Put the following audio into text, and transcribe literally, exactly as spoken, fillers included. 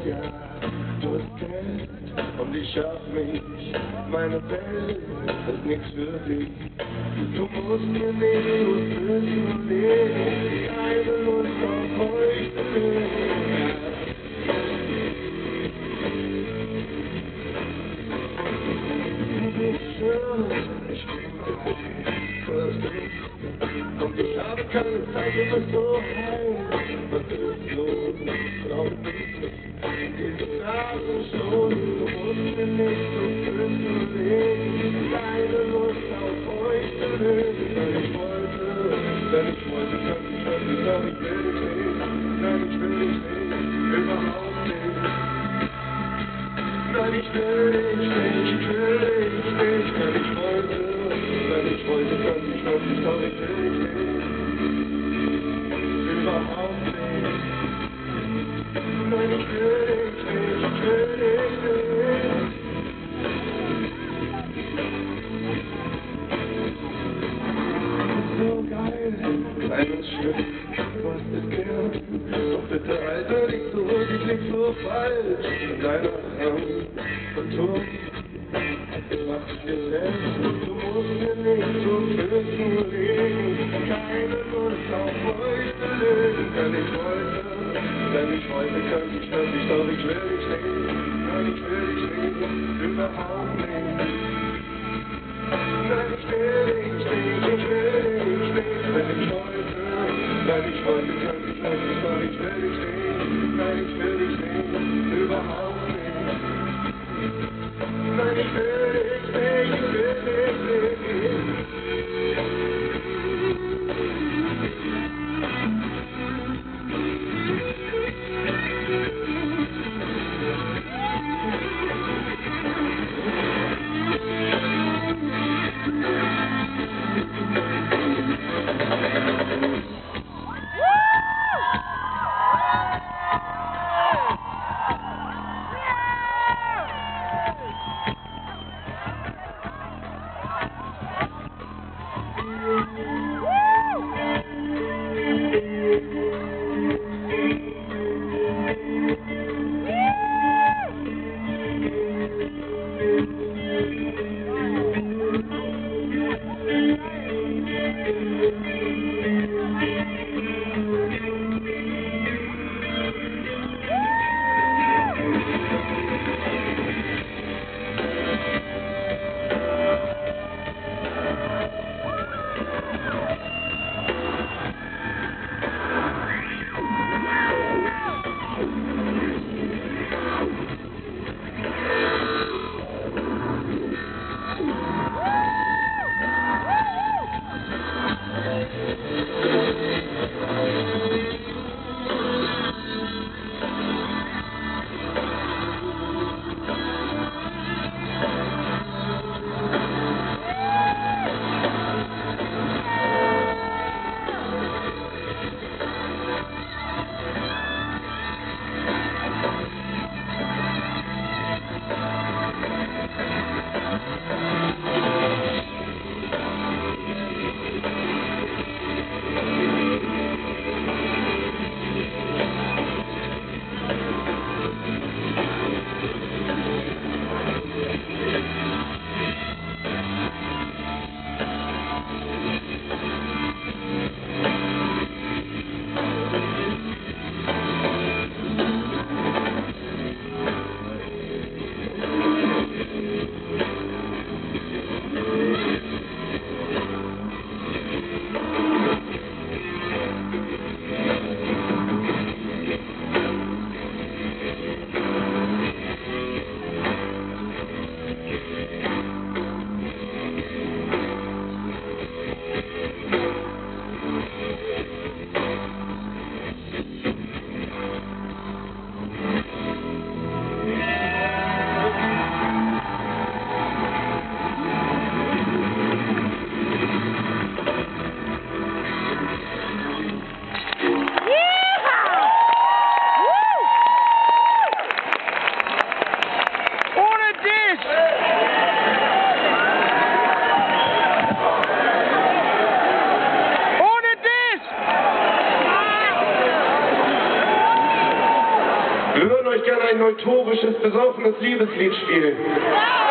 ja, du hast Geld und ich hab mich, meine Welt ist nix für dich. Du musst mir nicht so böse leben, keine Lust auf euch zu leben. Du bist schön, ich liebe dich, hörst du? Und ich habe keine Zeit, du bist so heiß. Was ist los? Glaub nicht, diese Nase schon. Du musst mir nicht so böse leben, keine Lust auf euch zu leben. Wenn ich wollte, wenn ich wollte, könnte ich wirklich, doch ich will dich nicht. Nein, ich will dich nicht, überhaupt nicht. Nein, ich will dich nicht, ich will dich nicht. Wenn ich wollte, wenn ich wollte, könnte ich wirklich, doch ich will dich nicht. Überhaupt nicht. Nein, ich will dich nicht, ich will dich nicht. So geil, kleines Stück, was ist gern? Doch bitte, Alter, lieg zurück, ich lieg so falsch in deiner Hand. Verturmt, ich mach dich gelähmt. Du musst mir nicht so Füßen legen, keine Lust auf euch zu leben. Wenn ich wollte, wenn ich wollte, könnte ich wirklich, doch ich will dich nicht. Nein, ich will dich nicht, überhaupt nicht. Nein, ich will dich nicht, ich will dich nicht. Wenn ich wollte, wenn ich wollte, könnte ich wirklich, doch ich will dich nicht. Nein, ich will dich nicht, überhaupt nicht. Nein, ich will dich nicht, ich will dich nicht. ein notorisches, besoffenes Liebeslied spielen.